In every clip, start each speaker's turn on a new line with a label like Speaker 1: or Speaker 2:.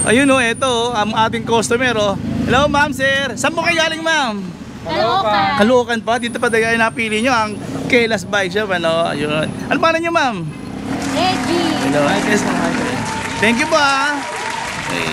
Speaker 1: Ayun o, ito ang ating customer o. Hello ma'am, sir. Saan po kayo galing ma'am?
Speaker 2: Caloocan.
Speaker 1: Caloocan pa. Dito pa tayo napili nyo ang Kelas Bike Shop. Ano, ayun. Ano pa nyo ma'am?
Speaker 2: Reggie.
Speaker 1: Hello. Thank you po ah. Okay.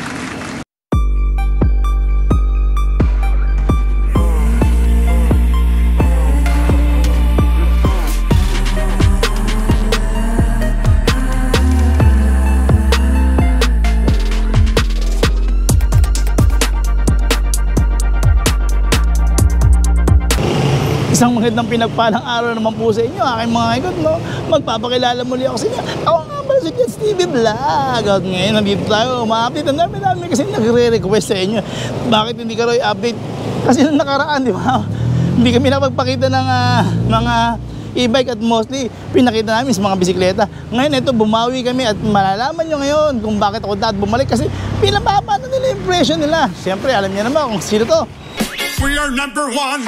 Speaker 1: Isang magandang pinagpalang araw naman po sa inyo, aking mga ikot, no? Magpapakilala muli ako sa inyo. Ako nga pala si Jets TV Vlog. At ngayon, nandito tayo, ma-update. Ang dami kasi nagre-request sa inyo. Bakit hindi ka rin update? Kasi nung nakaraan, di ba? Hindi kami nakapagpakita ng mga e-bike at mostly pinakita namin sa mga bisikleta. Ngayon, ito, bumawi kami at malalaman nyo ngayon kung bakit ako dahil bumalik. Kasi pinababa na nila impression nila. Siyempre, alam niyo naman kung sino to.
Speaker 3: We are number one!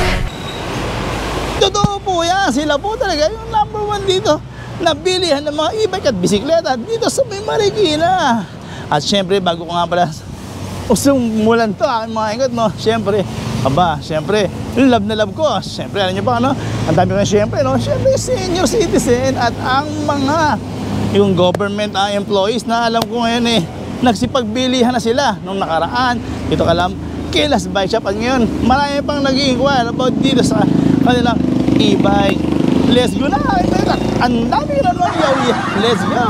Speaker 1: Totoo po yan, sila po talaga yung number one dito na bilihan ng mga e-bike at bisikleta dito sa May Marikina. At syempre, bago ko nga pala usumulan to aking mga ingat, no? Syempre, love na love ko. Syempre, alam nyo ba, no? Ang dami ko syempre, no? Syempre, senior citizen at ang mga yung government employees na alam ko ngayon nagsipagbilihan na sila nung nakaraan. Ito kalam, Kelas Bike Shop. At ngayon, marami pang nag-i-inquire about dito sa kanilang e-bike. Let's go na! Ang dami na naman yaw. Let's go!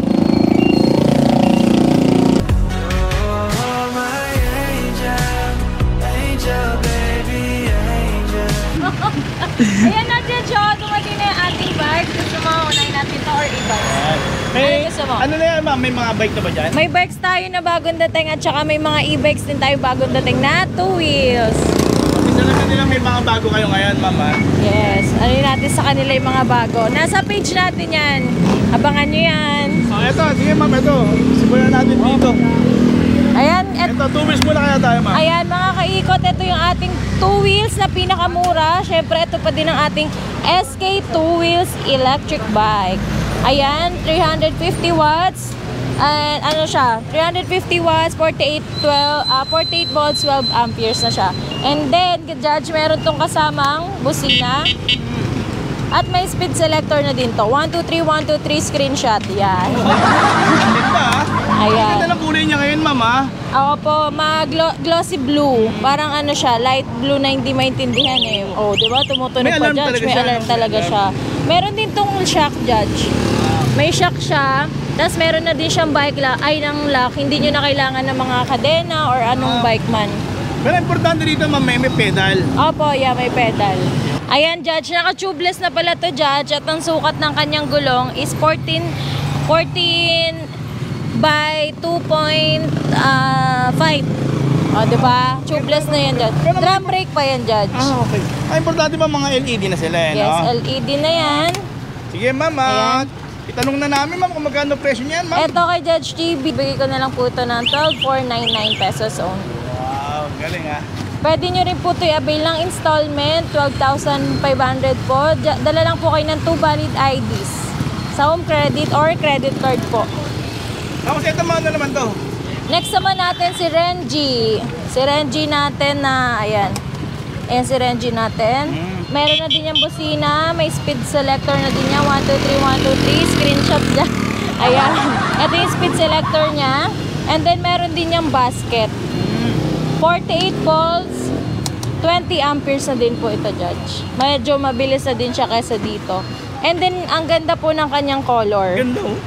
Speaker 2: Ayan natin, Jo. Dumating na yung ating bike. Gusto mo, unahin natin to or e-bikes?
Speaker 1: Hey,
Speaker 2: Ano gusto mo?
Speaker 1: ano na yan ma'am? May mga bike na ba dyan?
Speaker 2: May bikes tayo na bagong dating at saka may mga e-bikes din tayo bagong dating na 2 wheels.
Speaker 1: Isa naman nila may mga bago kayo ngayon ma'am ha?
Speaker 2: Yes, ano natin sa kanila yung mga bago. Nasa page natin yan. Abangan nyo yan.
Speaker 1: Eto, sige ma'am, eto. Simulan natin dito.
Speaker 2: Ayan,
Speaker 1: Eto, 2 wheels muna kaya tayo ma'am.
Speaker 2: ayan mga kaikot, ito yung ating 2 wheels na pinakamura. Siyempre, ito pa din ang ating SK 2 wheels electric bike. Ayan, 350 watts. And ano siya, 350 watts, 48 volts, 12 amperes na siya. And then, Judge, meron tong kasamang busina. At may speed selector na din to. 1, 2, 3, 1, 2, 3 screenshot. Yan.
Speaker 1: Ganda ha?
Speaker 2: Ayan.
Speaker 1: Ganda ng kulay niya ngayon ma'am ha?
Speaker 2: Ako po, glossy blue. Parang ano siya, light blue na hindi maintindihan eh. Oh, di ba? Tumutunog
Speaker 1: May
Speaker 2: pa,
Speaker 1: alarm
Speaker 2: Judge.
Speaker 1: talaga
Speaker 2: May
Speaker 1: siya,
Speaker 2: alarm
Speaker 1: no?
Speaker 2: talaga siya. Meron din tong shock, Judge. May shock siya. Tapos meron na din siyang bike lock, ng lock. Hindi nyo na kailangan ng mga kadena or anong bike man.
Speaker 1: Pero importante dito ma'am, may pedal.
Speaker 2: Opo, yeah, may pedal. Ayan, Judge. Naka-tubeless na pala to, Judge. At ang sukat ng kanyang gulong is 14 by 2.5. O, diba? Tubeless na yan, Judge. Drum brake pa yan, Judge.
Speaker 1: Ah, okay. Importante ba mga LED na sila
Speaker 2: Yes,
Speaker 1: no?
Speaker 2: LED na yan.
Speaker 1: Sige ma'am, itanong na namin ma'am kung magkano presyo niyan ma'am.
Speaker 2: Eto kay Judge TV, bigay ko na lang po ito ng 12,499 pesos only.
Speaker 1: Wow, galing ha.
Speaker 2: Pwede nyo rin po ito i-avail ng installment, 12,500 po. Dala lang po kayo ng 2 valid IDs sa home credit or credit card po.
Speaker 1: Tapos ito mga ano naman to?
Speaker 2: Next naman natin si Renji. Si Renji natin na, ayan. Ayan si Renji natin. Meron na din yung busina. May speed selector na din niya. 1, 2, 3, 1, 2, 3. Screenshot dyan. Ayan. Ito yung speed selector niya. And then meron din yung basket. 48 volts. 20 amperes na din po ito, Judge. Medyo mabilis na din siya kaysa dito. And then, ang ganda po ng kanyang color.
Speaker 1: Ganda oh.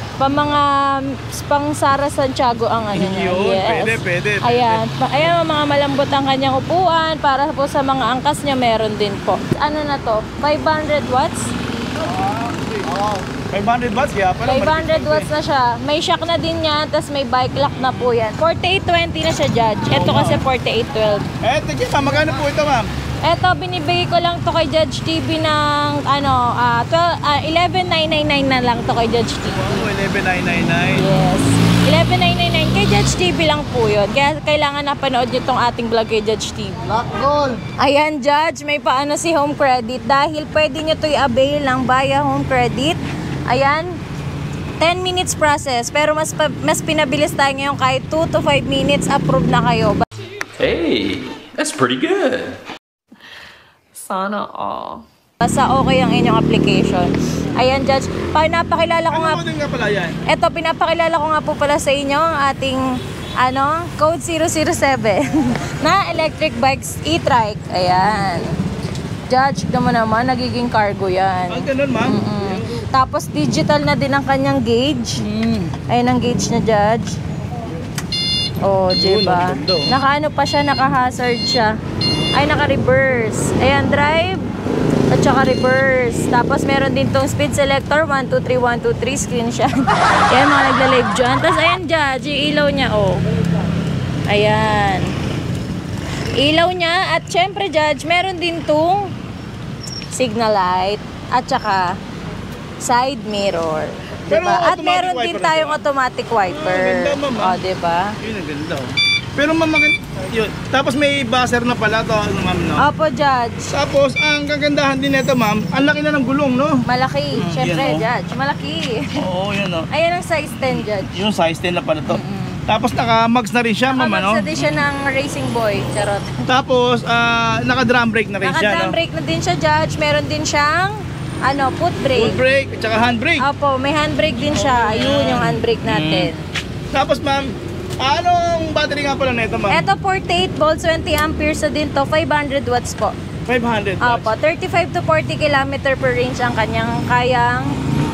Speaker 2: Pang Sara Santiago ang ano niya.
Speaker 1: Yun,
Speaker 2: Yes.
Speaker 1: pwede.
Speaker 2: Ayan. Ayan, mga malambot ang kanyang upuan. Para po sa mga angkas niya, meron din po. Ano na to? 500 watts?
Speaker 1: 500 watts kaya pala.
Speaker 2: 500 watts na siya. May shock na din yan, tapos may bike lock na po yan. 4820 na siya, Judge. Ito kasi 4812.
Speaker 1: Sige ma'am, magkano po ito ma'am?
Speaker 2: Ito, binibigay ko lang to kay Judge TV ng 11,999 na lang to kay Judge TV.
Speaker 1: Oh, 11,999.
Speaker 2: Yes. 11,999 kay Judge TV lang po yun. Kaya kailangan napanood nyo tong ating vlog kay Judge TV.
Speaker 1: Lock goal.
Speaker 2: Ayan, Judge, may paano si home credit. Dahil pwede nyo to i-avail lang via home credit. Ayan. 10 minutes process. Pero mas pinabilis tayo ngayon kahit 2 to 5 minutes approve na kayo.
Speaker 4: Hey, that's pretty good.
Speaker 5: Sana all.
Speaker 2: Basta okay ang inyong application. Ayan, Judge. Pinapakilala ko nga.
Speaker 1: Ano din nga pala yan?
Speaker 2: Ito, pinapakilala ko nga po pala sa inyo ang ating code 007 na electric bikes e-trike. Ayan. Judge, tignan mo naman, nagiging cargo yan.
Speaker 1: Ganun, ma'am.
Speaker 2: Tapos digital na din ang kanyang gauge. Ayan ang gauge na, Judge. Oh, diba? Naka-ano pa siya, naka-hazard siya. Ay, naka-reverse. Ayan, drive. At saka reverse. Tapos meron din tong speed selector. 1, 2, 3, 1, 2, 3. Screenshot. Ayan, mga nagla-live dyan. Tapos ayan, Judge, yung ilaw niya, oh. Ayan. Ilaw niya. At syempre, Judge, meron din tong signal light. At saka side mirror. Diba? At meron din tayong automatic wiper.
Speaker 1: Ganda, ma'am.
Speaker 2: Oh, diba?
Speaker 1: Yun, ang ganda. Pero ma'am, yun. Tapos may buzzer na pala to, ma'am, no?
Speaker 2: Opo, Judge.
Speaker 1: Tapos, ang kagandahan din nito, ma'am, ang laki na ng gulong, no?
Speaker 2: Malaki. Syempre,
Speaker 1: yan, oh.
Speaker 2: Judge. Malaki.
Speaker 1: Oo, yun, no?
Speaker 2: Ayan ang size 10, Judge.
Speaker 1: Yung size 10 na pala to. Tapos, naka-mags na rin siya, ma'am, ano?
Speaker 2: Nakamags na din siya ng racing boy. Charot.
Speaker 1: Tapos, naka-drum brake na rin siya,
Speaker 2: Naka-drum
Speaker 1: no?
Speaker 2: brake na din siya, Judge. Meron din siyang foot brake.
Speaker 1: Foot brake, at saka handbrake.
Speaker 2: Opo, may handbrake din siya. Ayun yung handbrake natin.
Speaker 1: Tapos, ma'am, anong battery nga pala nito, ma'am?
Speaker 2: Ito 48 volts, 20 amperes na din to. 500 watts po.
Speaker 1: 500 watts.
Speaker 2: Opo, 35 to 40 km per range ang kanyang kayang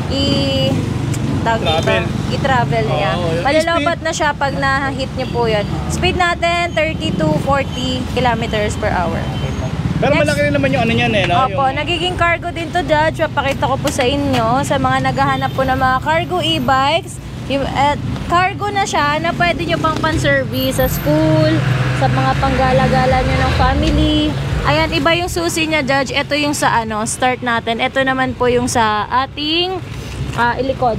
Speaker 1: Travel.
Speaker 2: i-travel niya.
Speaker 1: Oo, yun.
Speaker 2: Malalobat na siya pag na-hit niyo po yun. Speed natin, 30 to 40 kilometers per hour.
Speaker 1: Pero
Speaker 2: Next.
Speaker 1: malaki rin naman yung ano niyan, eh, no?
Speaker 2: Opo, nagiging cargo din to, Judge. Papakita ko po sa inyo sa mga naghahanap po ng mga cargo e-bikes. Cargo na siya na pwede nyo pang pan-service sa school, sa mga panggala-gala nyo ng family. Ayan, iba yung susi niya, Judge. Ito yung sa start natin. Ito naman po yung sa ating ilikod.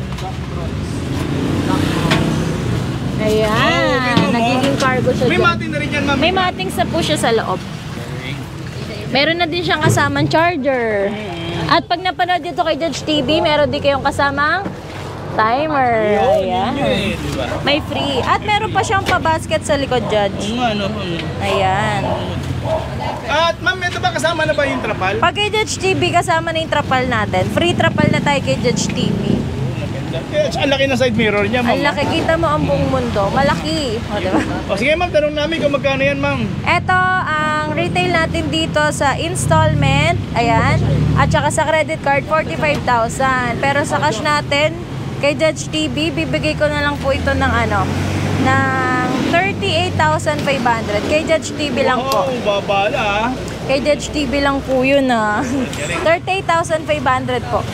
Speaker 2: Ayan, nagiging cargo siya,
Speaker 1: May
Speaker 2: Judge.
Speaker 1: mating na rin yan, ma'am.
Speaker 2: May matings na po siya sa loob. Meron na din siyang kasamang charger. At pag napanood dito kay Judge TV, meron din kayong kasamang timer. Ayan.
Speaker 1: Diba?
Speaker 2: May free. At meron pa siyang pa-basket sa likod, Judge.
Speaker 1: Ano?
Speaker 2: Ayan.
Speaker 1: At ma'am, ito ba kasama na ba yung trapal?
Speaker 2: Pag kay Judge TV, kasama na yung trapal natin. Free trapal na tayo kay Judge TV.
Speaker 1: Ang laki ng side mirror niya, ma'am.
Speaker 2: Ang laki. Kita mo ang buong mundo. Malaki. O, diba?
Speaker 1: O sige, ma'am, tanong namin kung magkano yan, ma'am.
Speaker 2: Ito ang retail natin dito sa installment. Ayan. At saka sa credit card, 45,000. Pero sa cash natin, kay Judge TV, bibigay ko na lang po ito ng ng 38,500. Kay Judge TV lang po.
Speaker 1: Oo, babala,
Speaker 2: Kay Judge TV lang po yun, 38,500 po.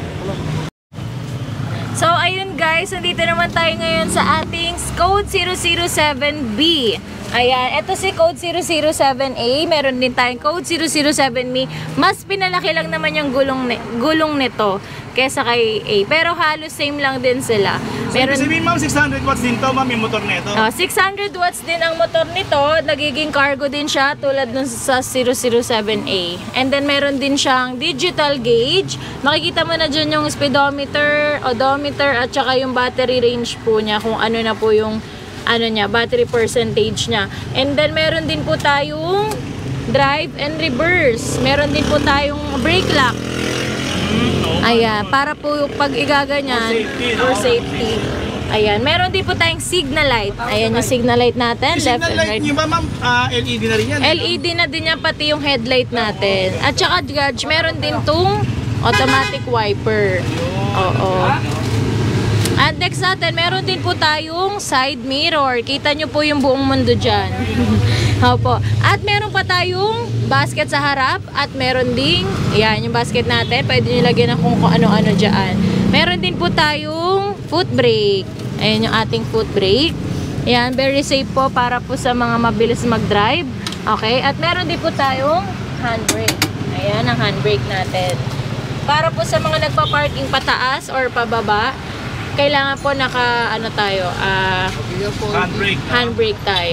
Speaker 2: So, ayun guys, nandito naman tayo ngayon sa ating code 007B. Ayan, ito si code 007A. Meron din tayong code 007B. Mas pinalaki lang naman yung gulong nito kesa kay A. Pero halos same lang din sila.
Speaker 1: Meron... Sabihin, ma'am, 600 watts din to, ma'am, yung motor nito.
Speaker 2: 600 watts din ang motor nito. Nagiging cargo din siya tulad nun sa 007A. And then meron din siyang digital gauge. Makikita mo na dyan yung speedometer, odometer, at saka yung battery range po niya. Kung ano na po yung battery percentage niya. And then meron din po tayong drive and reverse. Meron din po tayong brake lock. Ayan, para po pag igaganyan for safety. Ayan, meron din po tayong signal light. Ayan yung signal light natin,
Speaker 1: Yung
Speaker 2: left
Speaker 1: signal
Speaker 2: and
Speaker 1: light
Speaker 2: right.
Speaker 1: niyo ba, ma'am, LED na rin yan?
Speaker 2: LED na din yan, pati yung headlight natin. At saka, Judge, meron din tong automatic wiper. Oo. At next natin, meron din po tayong side mirror. Kita nyo po yung buong mundo dyan. Opo. At meron pa tayong basket sa harap. At meron ding, yan, yung basket natin. Pwede nyo lagyan ng kung ano-ano dyan. Meron din po tayong foot brake. Ayan yung ating foot brake. Yan, very safe po para po sa mga mabilis mag-drive. Okay? At meron din po tayong handbrake. Ayan ang handbrake natin. Para po sa mga nagpa-parking pataas or pababa, kailangan po handbrake tayo.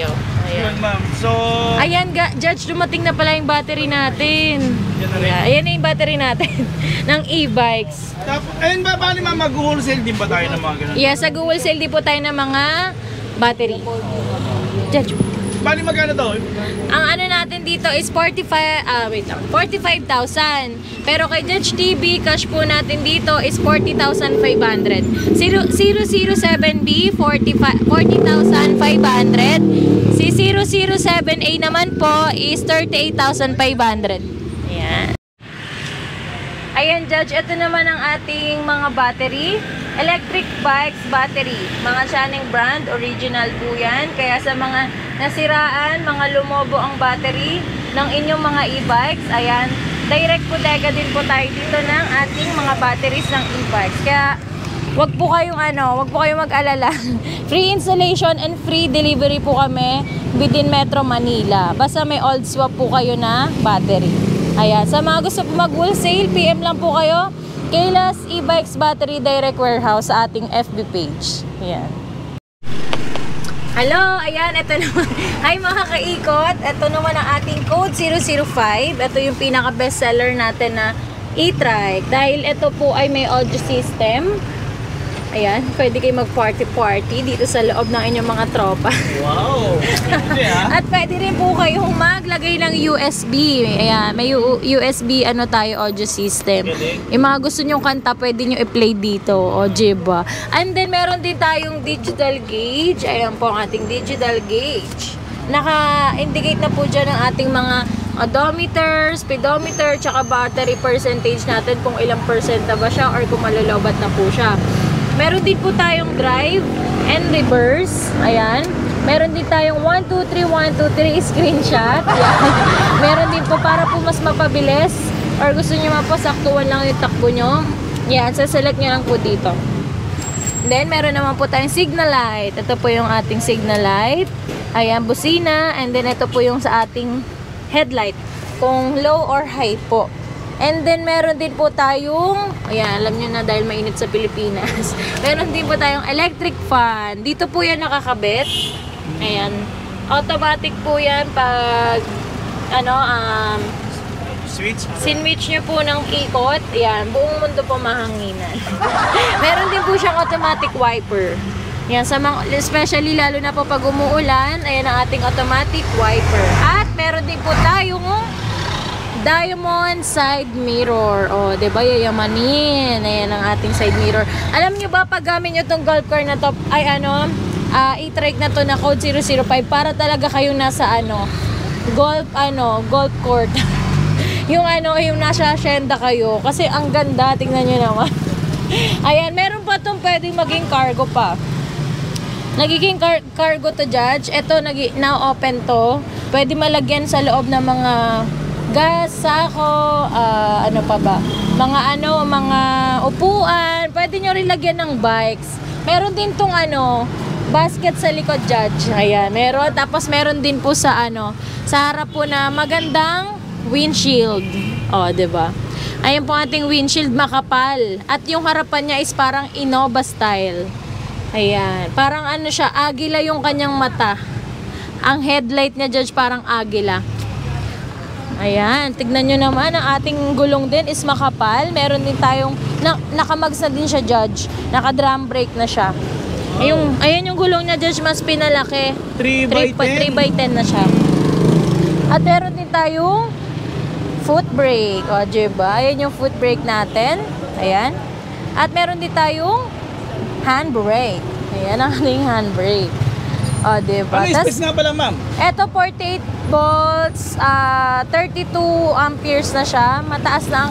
Speaker 1: Yun, ma'am. So,
Speaker 2: Ayan, Judge, dumating na pala yung battery natin.
Speaker 1: yan na rin.
Speaker 2: Ayan na yung battery natin ng e-bikes.
Speaker 1: Ayun ba, paano ma'am, mag-wholesale din ba tayo ng mga ganun?
Speaker 2: Yes, sa Google Sale di po tayo ng mga battery. Judge,
Speaker 1: Bali magkano to?
Speaker 2: ang ano natin dito is 45,000. Pero kay Judge TV, cash po natin dito is 40,500. 007B, 40,500. Si 007A naman po is 38,500. Ayan. Ayan, Judge, ito naman ang ating mga battery. Electric bikes battery. Mga Channing brand, original po yan. Kaya sa mga nasiraan, mga lumobo ang battery ng inyong mga e-bikes, ayan, direct bodega din po tayo dito ng ating mga batteries ng e-bikes. Kaya, wag po kayong mag-alala. Free installation and free delivery po kami within Metro Manila. Basta may old swap po kayo na battery. Ayan, sa mga gusto po mag-wholesale, PM lang po kayo. Kayla's E-Bikes Battery Direct Warehouse sa ating FB page. Ayan. Hello, ayan, ito naman. Hi mga kaikot, ito naman ang ating code 005. Ito yung pinaka-best seller natin na e-trike. Dahil ito po ay may audio system. Ayan, pwede kayo mag-party-party dito sa loob ng inyong mga tropa.
Speaker 1: Wow! Hindi ha?
Speaker 2: At pwede rin po kayong maglagay ng USB. Ayan, may USB audio system. Yung mga gusto nyong kanta, pwede nyo i-play dito. O, diba? And then, meron din tayong digital gauge. Ayan po ang ating digital gauge. Naka-indicate na po dyan ang ating mga odometer, speedometer, tsaka battery percentage natin kung ilang percent na ba siya or kung malolobat na po siya. Meron din po tayong drive and reverse. Ayan. Meron din tayong 1, 2, 3, 1, 2, 3 screenshot. Ayan. Meron din po para po mas mapabilis or gusto nyo mapasaktuan lang yung takbo nyo. Ayan. Saselect nyo lang po dito. Then, meron naman po tayong signal light. Ito po yung ating signal light. Ayan, busina. And then, ito po yung sa ating headlight. Kung low or high po. And then, meron din po tayong, ayan, alam nyo na dahil mainit sa Pilipinas. Meron din po tayong electric fan. Dito po yan nakakabit. Ayan. Automatic po yan pag, sinwitch nyo po ng ikot. Ayan, buong mundo po mahanginan. Meron din po siyang automatic wiper. Ayan, sa mga, especially lalo na po pag umuulan, ayan ang ating automatic wiper. At meron din po tayong diamond side mirror. O, diba, yayamanin. Ayan ang ating side mirror. Alam nyo ba, pag gamit nyo itong golf car na to, ay e-trike na to na code 005, para talaga kayong nasa, golf court. yung nasa hacienda kayo. Kasi ang ganda, tingnan nyo naman. Ayan, meron pa itong pwedeng maging cargo pa. Nagiging cargo to, Judge. Ito, na-open to. Pwede malagyan sa loob ng mga gas, sako, mga upuan. Pwede nyo rin lagyan ng bikes. Meron din tong basket sa likod, Judge. Ayan, meron. Tapos meron din po sa harap po na magandang windshield. O, diba? Ayan po ating windshield, makapal. At yung harapan niya is parang Innova style. Ayan. Parang siya, agila yung kanyang mata. Ang headlight niya, Judge, parang agila. Ayan, tignan nyo naman, ang ating gulong din is makapal. Meron din tayong, nakamags na din siya, Judge. Naka-drum brake na siya. Ayan yung gulong niya, Judge, mas pinalaki. 3x10 na siya. At meron din tayong foot brake. O, diba? Ayan yung foot brake natin. Ayan. At meron din tayong hand brake. Ayan ang ating hand brake. O, diba?
Speaker 1: Ano space nga pala, ma'am?
Speaker 2: Ito, 48 volts, 32 amperes na siya. Mataas na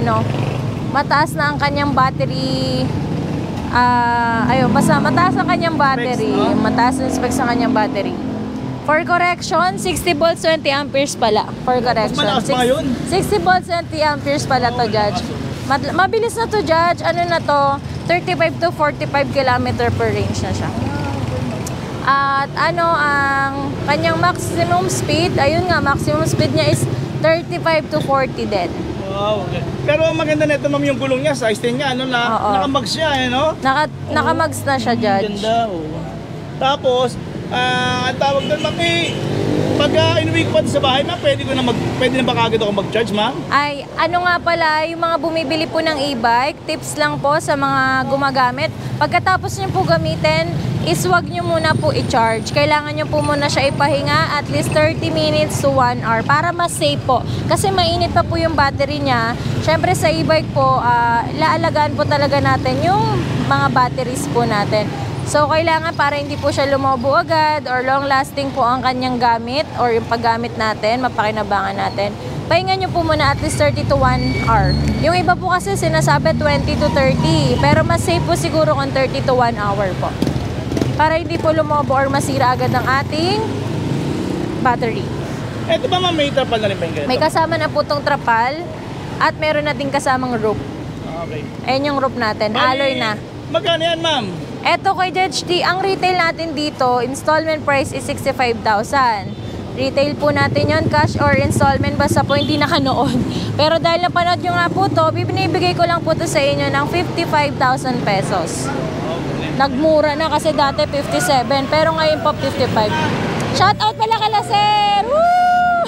Speaker 2: ang kanyang battery. Basta mataas ang kanyang battery.
Speaker 1: Specs, no?
Speaker 2: Mataas ang specs ng kanyang battery. For correction, 60 volts, 20 amperes pala. For correction.
Speaker 1: Mas malakas pa yun?
Speaker 2: 60 volts, 20 amperes pala to, Judge. Mabilis na to, Judge. 35 to 45 km per range na siya. At ang kanyang maximum speed, ayun nga, maximum speed niya is 35 to 40 din.
Speaker 1: Wow, okay. Pero ang maganda nito, ma'am, yung gulong niya, size 10 niya, nakamags siya,
Speaker 2: Nakamags na siya, Judge.
Speaker 1: Ganda, oh. Tapos, Ang tawag doon, ma'am, pagka inuwi ko pa sa bahay, ma'am, pwede na ba kagad ako mag-charge, ma'am?
Speaker 2: Ay, ano nga pala, yung mga bumibili po ng e-bike, tips lang po sa mga gumagamit. Pagkatapos nyo po gamitin, is wag nyo muna po i-charge. Kailangan nyo po muna siya ipahinga at least 30 minutes to 1 hour para mas safe po. Kasi mainit pa po yung battery niya. Siyempre sa e-bike po, laalagaan po talaga natin yung mga batteries po natin. So, kailangan para hindi po siya lumobo agad or long-lasting po ang kanyang gamit or yung paggamit natin, mapakinabangan natin. Pahinga nyo po muna at least 30 to 1 hour. Yung iba po kasi sinasabi 20 to 30, pero mas safe po siguro kung 30 to 1 hour po. Para hindi po lumobo or masira agad ang ating battery.
Speaker 1: Ito ba, ma'am, may trapal na rin ba yung ganito?
Speaker 2: May kasama na po tong trapal at meron na din kasamang rope.
Speaker 1: Okay.
Speaker 2: Ayan yung rope natin, alloy na.
Speaker 1: Magkano yan, ma'am?
Speaker 2: Eto kay Judge D, ang retail natin dito, installment price is 65,000. Retail po natin yon, cash or installment basta po hindi nakanood. Pero dahil napanood nyo nga po to, binibigay ko lang po to sa inyo ng 55,000 pesos. Nagmura na kasi dati 57, pero ngayon po 55. Shout out pala kala sir! Woo!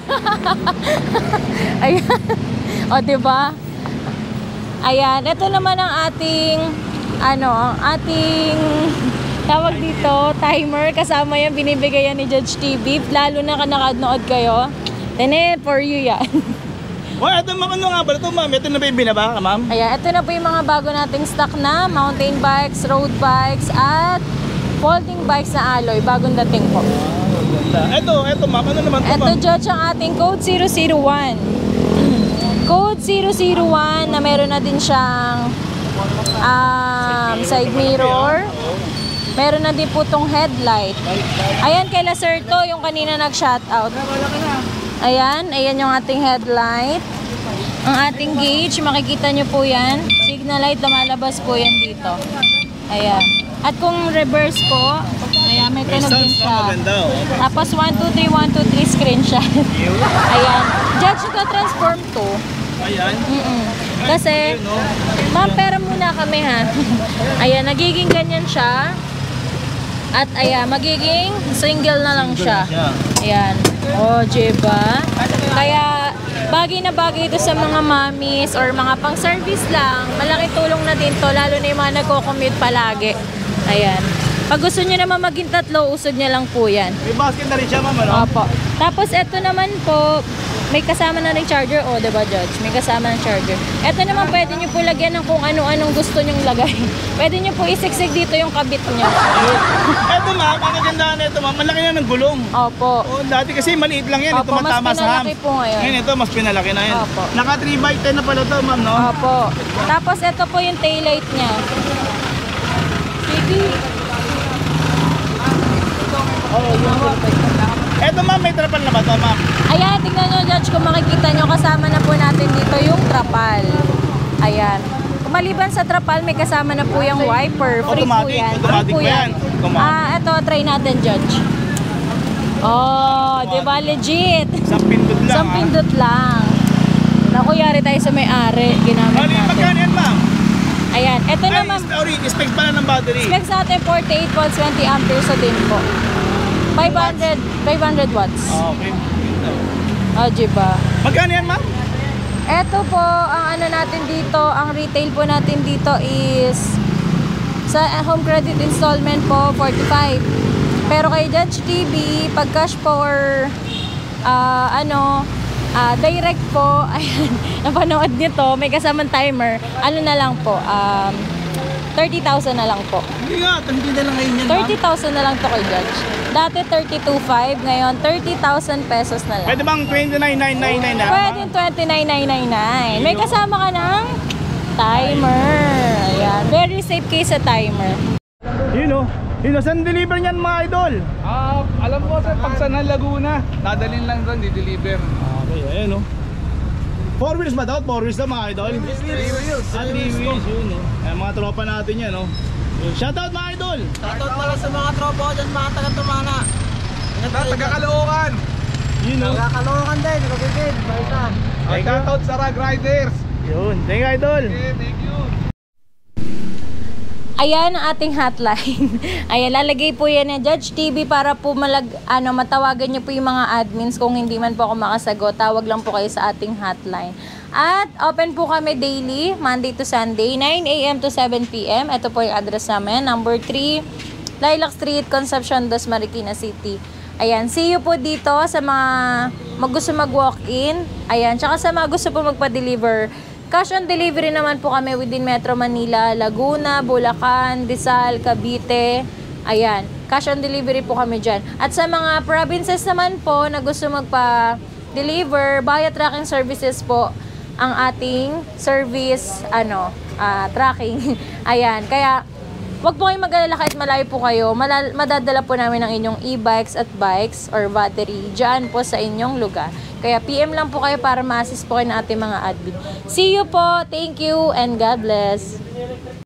Speaker 2: Ayan. O diba? Ayan, ito naman ang ating tawag dito, timer. Kasama yan, binibigay yan ni Judge TV. Lalo na nakanood kayo. Tene, for you yan.
Speaker 1: Ito, ma'am, ano nga ba ito, ma'am? Ito na ba yung binaba, ma'am?
Speaker 2: Ayan, ito na po yung mga bago nating stock na mountain bikes, road bikes, at folding bikes na alloy. Bagong dating po.
Speaker 1: Ito, ma'am, ano naman ito,
Speaker 2: Ito,
Speaker 1: ma'am?
Speaker 2: Judge, ang ating code 001. Code 001 na meron na din siyang side mirror. Meron na din po tong headlight. Ayan, kaila sir to, yung kanina nag-shoutout. Ayan yung ating headlight. Ang ating gauge, makikita nyo po yan. Signal light, lumalabas po yan dito. Ayan. At kung reverse po, ayan, may tunog din siya. Tapos 1, 2, 3, 1, 2, 3 screen siya. Ayan. Judge, ito transform to.
Speaker 1: Ayan.
Speaker 2: Kasi, ma'am, pera muna kami ha. Ayan, nagiging ganyan siya. At ayan, magiging single na lang siya. Ayan. O, diba? Kaya, bagay na bagay ito sa mga mommies or mga pang-service lang. Malaking tulong na din to, lalo na yung mga nagko-commute palagi. Ayan. Pag gusto nyo naman maging tatlo, usog nyo lang po yan.
Speaker 1: May basket na rin siya, ma'am, ano?
Speaker 2: Opo. Tapos, ito naman po, may kasama na rin charger. O, diba, Judge? May kasama ng charger. Ito naman, pwede nyo po lagyan ng kung ano-anong gusto nyong lagay. Pwede nyo po isiksik dito yung kabit nyo.
Speaker 1: Ito, ma'am, ang kagandahan nito, ma'am, malaki na ng gulong.
Speaker 2: Opo.
Speaker 1: Dati kasi maliit lang yan.
Speaker 2: Opo,
Speaker 1: ito matama
Speaker 2: mas
Speaker 1: sa ham.
Speaker 2: pinalaki po ngayon.
Speaker 1: Ngayon ito, mas pinalaki na yan.
Speaker 2: Opo.
Speaker 1: Naka 3x10 na pala ito, ma'am, no?
Speaker 2: Opo. Tapos, ito po yung taillight niya. Baby.
Speaker 1: Ito, ma'am, may trapal na ba ito, ma'am?
Speaker 2: Ayan, tingnan nyo, Judge, kung makikita nyo, kasama na po natin dito yung trapal. Ayan. Maliban sa trapal, may kasama na po yung wiper. Free po
Speaker 1: Automatic,
Speaker 2: yan.
Speaker 1: automatic
Speaker 2: Free po
Speaker 1: ba yan? Automatic.
Speaker 2: Ito, try natin, Judge. Oh, di ba legit?
Speaker 1: Isang pindot lang,
Speaker 2: Isang pindot lang. Naku, yari tayo sa may-ari. Ginamit
Speaker 1: Ano yung magkano
Speaker 2: natin.
Speaker 1: yan, ma'am?
Speaker 2: Ayan, ito
Speaker 1: Ay,
Speaker 2: naman.
Speaker 1: specs pala ng battery.
Speaker 2: Specs natin 48 volts, 20 amperes sa din po. 500 watts.
Speaker 1: Okay.
Speaker 2: Diba?
Speaker 1: Magkano yan, ma'am?
Speaker 2: Ito po, ang ano natin dito, ang retail po natin dito is sa home credit installment po, 45. Pero kay Judge TV, pag cash po or direct po, ayan, napanood nito, may kasamang timer, ano na lang po, 30,000 na lang po.
Speaker 1: Hindi nga, hindi na lang ngayon yan, ma'am.
Speaker 2: 30,000 na lang to kay Judge. Dati 32,500, ngayon 30,000 pesos na lang.
Speaker 1: Pwede bang 29,999 na?
Speaker 2: Pwede 29,999. May kasama ka ng timer. Ayan. Very safe case sa timer.
Speaker 1: Yun o. Saan deliver niyan, mga idol?
Speaker 6: Alam mo sir, pag San Juan, Laguna, dadalhin lang doon, di-deliver.
Speaker 1: Okay, ayan o. 4 wheels ba daw? 4 wheels daw, mga idol? 3 wheels, yun o. Ayan, mga tropa natin yan o. Shoutout, mga idol!
Speaker 7: Shoutout pala sa mga tropa ko dyan, mga taga-Tumana.
Speaker 6: Taga-Caloocan.
Speaker 1: Yun o.
Speaker 7: Taga-Caloocan din, Magiging, Balita.
Speaker 6: Shoutout sa Rag Riders.
Speaker 1: Yun, thank you, idol!
Speaker 6: Okay, thank you.
Speaker 2: Ayan ang ating hotline. Ayan, lalagay po yan ng Judge TV para po matawagan niyo po yung mga admins. Kung hindi man po ako makasagot, tawag lang po kayo sa ating hotline. At open po kami daily, Monday to Sunday, 9 a.m. to 7 p.m. Ito po yung address namin, number 3, Lilac Street, Concepcion, Dos Marikina City. Ayan, see you po dito sa mga gusto mag-walk-in. Ayan, tsaka sa mga gusto po magpa-deliver. Cash on delivery naman po kami within Metro Manila, Laguna, Bulacan, Rizal, Cavite. Ayan, cash on delivery po kami dyan. At sa mga provinces naman po na gusto magpa-deliver, via tracking services po ang ating service, tracking. Ayan, kaya wag po kayong mag-alala kahit malayo po kayo. Madadala po namin ang inyong e-bikes at bikes or battery dyan po sa inyong lugar. Kaya PM lang po kayo para ma-assist po kayo ng ating mga admin. See you po. Thank you and God bless.